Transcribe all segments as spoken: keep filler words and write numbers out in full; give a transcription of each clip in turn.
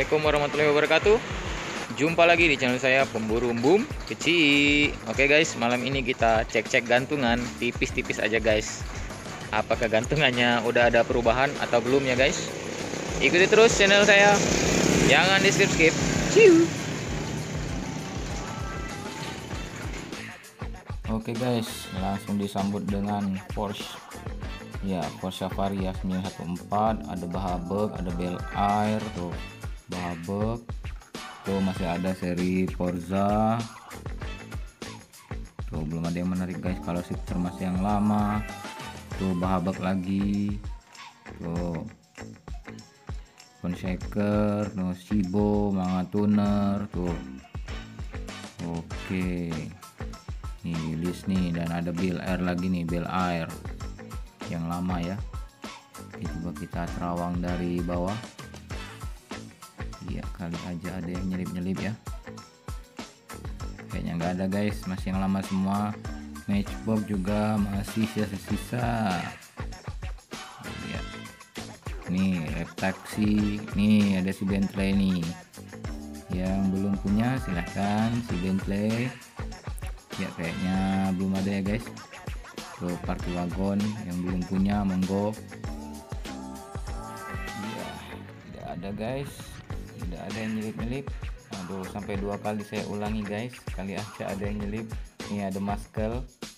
Assalamualaikum warahmatullahi wabarakatuh. Jumpa lagi di channel saya Pemburu Boom Kecil. Oke guys, malam ini kita cek-cek gantungan tipis-tipis aja guys. Apakah gantungannya udah ada perubahan atau belum ya guys? Ikuti terus channel saya, jangan di skip-skip. Ciu. Oke guys, langsung disambut dengan Porsche. Ya, Porsche Safari ya sembilan satu empat, ada Bahabek, ada Bel Air tuh. Bahabek. Tuh masih ada seri Forza. Tuh belum ada yang menarik guys, kalau shifter masih yang lama. Tuh Bahabek lagi. Tuh Shaker, tuh Shibo, Manga Tuner tuh. Oke. Nih list nih, dan ada Bel Air lagi nih, Bel Air yang lama ya. Oke, coba kita terawang dari bawah. Iya, kali aja ada yang nyelip-nyelip ya. Kayaknya nggak ada guys, masih yang lama semua. Matchbox juga masih sisa-sisa. Ya. Nih refleksi, nih ada si Bentley nih. Yang belum punya silahkan si Bentley. Ya kayaknya belum ada ya guys. Tuh party wagon yang belum punya monggo. Ya, tidak ada guys. Tidak ada yang nyelip-nyelip. Aduh, sampai dua kali saya ulangi guys, kali aja ada yang nyelip. Ini ada Muscle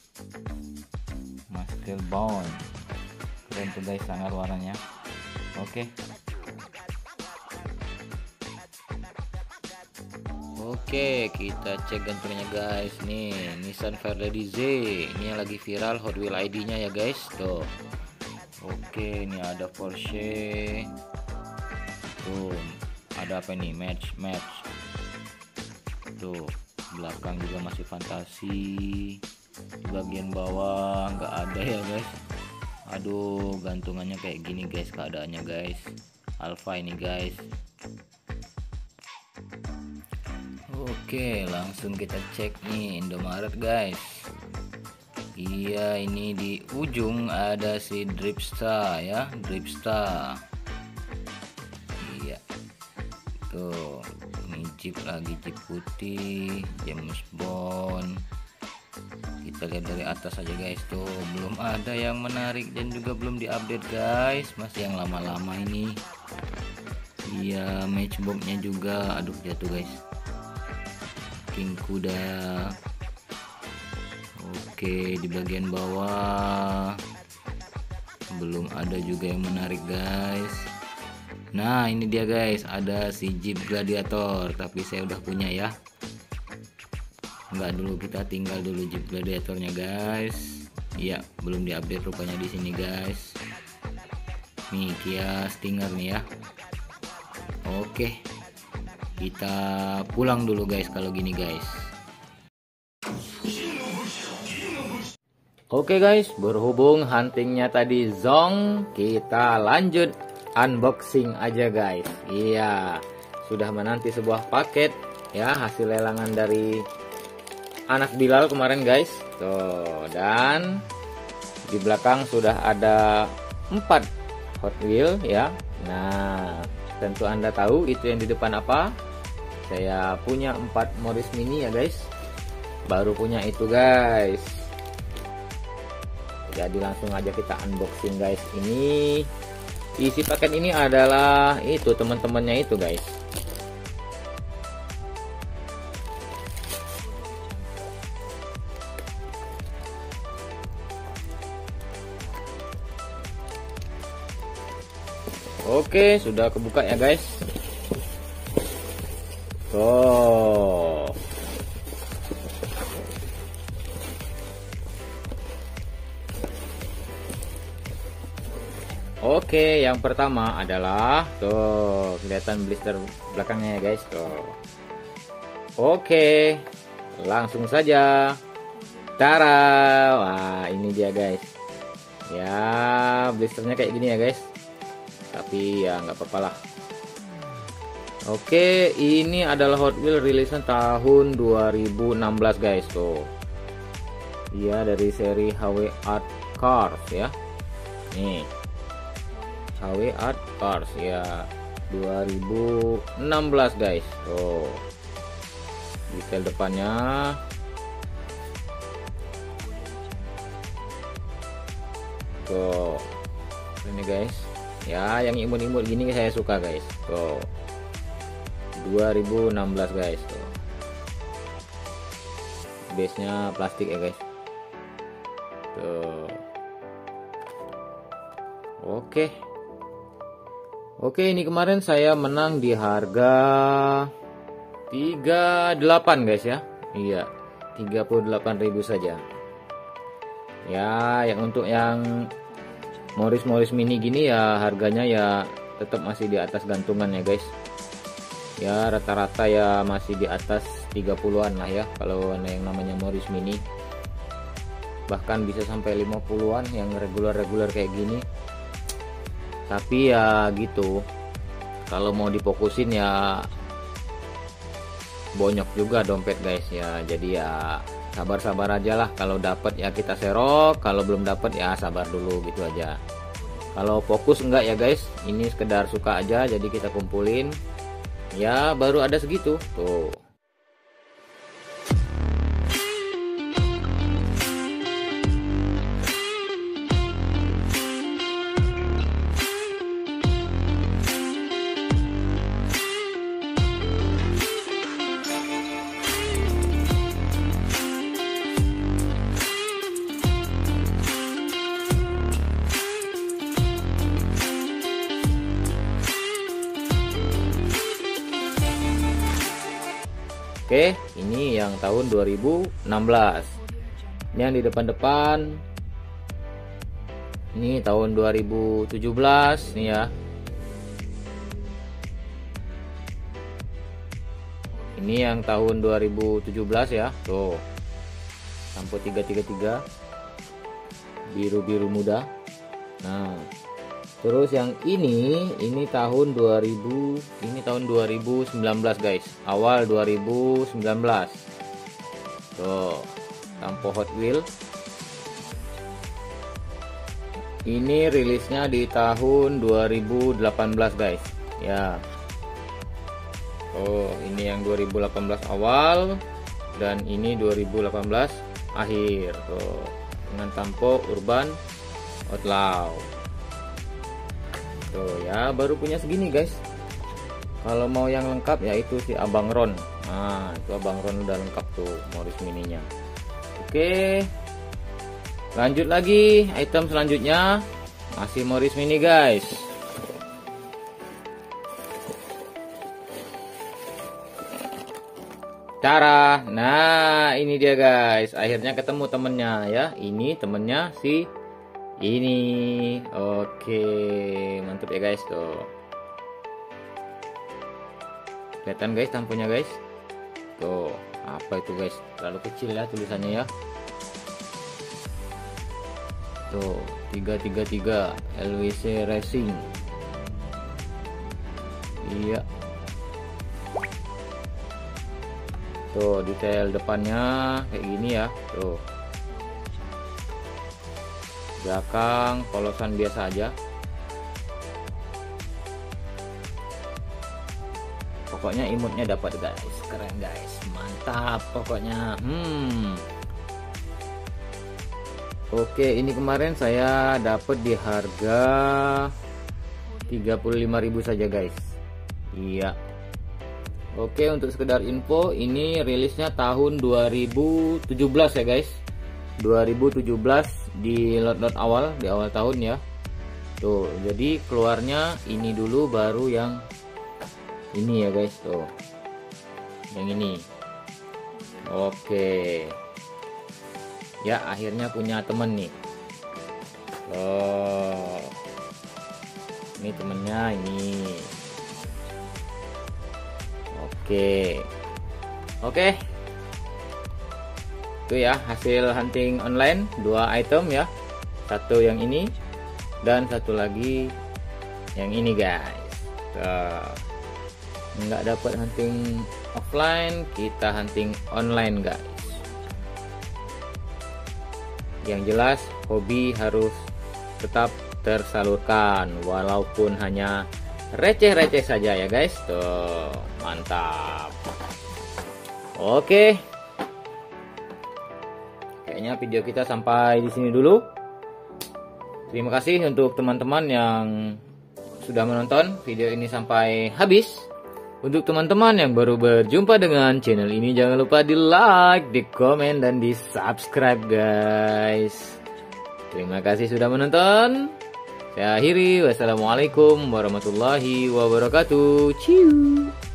Muscle Bond, keren tuh guys, sangat warnanya. Oke Oke, kita cek gantungannya guys. Nih, Nissan Fairlady Z. Ini yang lagi viral Hot Wheel I D-nya ya guys. Tuh. Oke, ini ada Porsche. Tuh, ada apa nih? Match, match. Tuh, belakang juga masih fantasi. Di bagian bawah nggak ada ya guys. Aduh, gantungannya kayak gini guys keadaannya guys. Alfa ini guys. Oke, langsung kita cek nih Indomaret guys. Iya, ini di ujung ada si Dripstar ya, Dripstar. Iya. Tuh, ini Jeep lagi, Jeep putih, James Bond. Kita lihat dari atas aja guys, tuh belum ada yang menarik dan juga belum diupdate guys, masih yang lama-lama ini. Iya, matchboxnya juga, aduh jatuh guys. King Kuda. Oke, di bagian bawah belum ada juga yang menarik guys. Nah ini dia guys, ada si Jeep Gladiator, tapi saya udah punya ya. Enggak, dulu kita tinggal dulu Jeep Gladiatornya guys. Iya, belum diupdate rupanya di sini guys. Nih Kia Stinger nih ya. Oke, kita pulang dulu guys kalau gini guys. Oke guys, berhubung huntingnya tadi zong, kita lanjut unboxing aja guys. Iya, sudah menanti sebuah paket ya, hasil lelangan dari anak Bilal kemarin guys. Tuh, dan di belakang sudah ada empat Hot Wheel ya. Nah, tentu Anda tahu itu yang di depan apa. Saya punya empat Morris Mini ya guys, baru punya itu guys. Jadi langsung aja kita unboxing guys. Ini isi paket ini adalah itu teman-temannya itu guys. Oke, sudah kebuka ya guys. Tuh. Oke, yang pertama adalah tuh, kelihatan blister belakangnya ya guys. Tuh. Oke, langsung saja. Tara. Wah, ini dia guys. Ya, blisternya kayak gini ya guys. Tapi ya nggak apa-apa lah. Oke, ini adalah Hot Wheels rilisan tahun dua ribu enam belas guys. Tuh. Iya, dari seri H W Art Cars ya. Nih. H W Art Cars ya. dua ribu enam belas guys. Tuh detail depannya. Tuh ini guys ya, yang imut-imut gini saya suka guys. Tuh dua ribu enam belas guys. Tuh base nya plastik ya guys. Tuh oke oke ini kemarin saya menang di harga tiga puluh delapan guys ya. Iya, tiga puluh delapan ribu saja ya. Yang untuk yang Morris Morris mini gini ya, harganya ya tetap masih di atas gantungan ya guys ya. Rata-rata ya masih di atas tiga puluhan lah ya kalau yang namanya Morris mini, bahkan bisa sampai lima puluhan yang regular-regular kayak gini. Tapi ya gitu, kalau mau difokusin ya bonyok juga dompet guys ya. Jadi ya sabar-sabar aja lah. Kalau dapat ya kita serok, kalau belum dapat ya sabar dulu gitu aja. Kalau fokus enggak ya guys, ini sekedar suka aja, jadi kita kumpulin ya baru ada segitu tuh. Oke, ini yang tahun dua ribu enam belas. Ini yang di depan-depan. Ini tahun dua ribu tujuh belas nih ya. Ini yang tahun dua ribu tujuh belas ya. Tuh. Sampo tiga tiga tiga. Biru-biru muda. Nah, terus yang ini ini tahun dua ribu, ini tahun dua ribu sembilan belas guys, awal dua ribu sembilan belas. Tuh, Sampo Hot Wheel. Ini rilisnya di tahun dua ribu delapan belas guys. Ya. Oh, ini yang dua ribu delapan belas awal dan ini dua ribu delapan belas akhir. Tuh, dengan Sampo Urban Outlaw. Tuh ya, baru punya segini guys. Kalau mau yang lengkap ya itu si Abang Ron. Nah, itu Abang Ron udah lengkap tuh Morris mininya. Oke, lanjut lagi item selanjutnya, masih Morris mini guys. Cara, nah ini dia guys, akhirnya ketemu temennya ya. Ini temennya si ini. Oke, mantap ya guys. Tuh kelihatan guys tampunya guys. Tuh apa itu guys, terlalu kecil ya tulisannya ya. Tuh tiga tiga tiga L W C Racing. Iya, tuh detail depannya kayak gini ya. Tuh belakang polosan biasa aja. Pokoknya imutnya dapat guys, keren guys, mantap pokoknya. Hmm. Oke, ini kemarin saya dapat di harga tiga puluh lima ribu saja guys. Iya. Oke, untuk sekedar info, ini rilisnya tahun dua ribu tujuh belas ya guys. dua ribu tujuh belas di lot-lot awal, di awal tahun ya. Tuh, jadi keluarnya ini dulu baru yang ini ya guys. Tuh yang ini. Oke ya, akhirnya punya temen nih. Oh, ini temennya ini. Oke oke itu ya hasil hunting online, dua item ya, satu yang ini dan satu lagi yang ini guys. Tuh, nggak dapat hunting offline, kita hunting online guys. Yang jelas hobi harus tetap tersalurkan walaupun hanya receh-receh saja ya guys. Tuh, mantap. Oke. Kayaknya video kita sampai di sini dulu. Terima kasih untuk teman-teman yang sudah menonton video ini sampai habis. Untuk teman-teman yang baru berjumpa dengan channel ini, jangan lupa di like, di komen, dan di subscribe guys. Terima kasih sudah menonton. Saya akhiri. Wassalamualaikum warahmatullahi wabarakatuh. Ciu.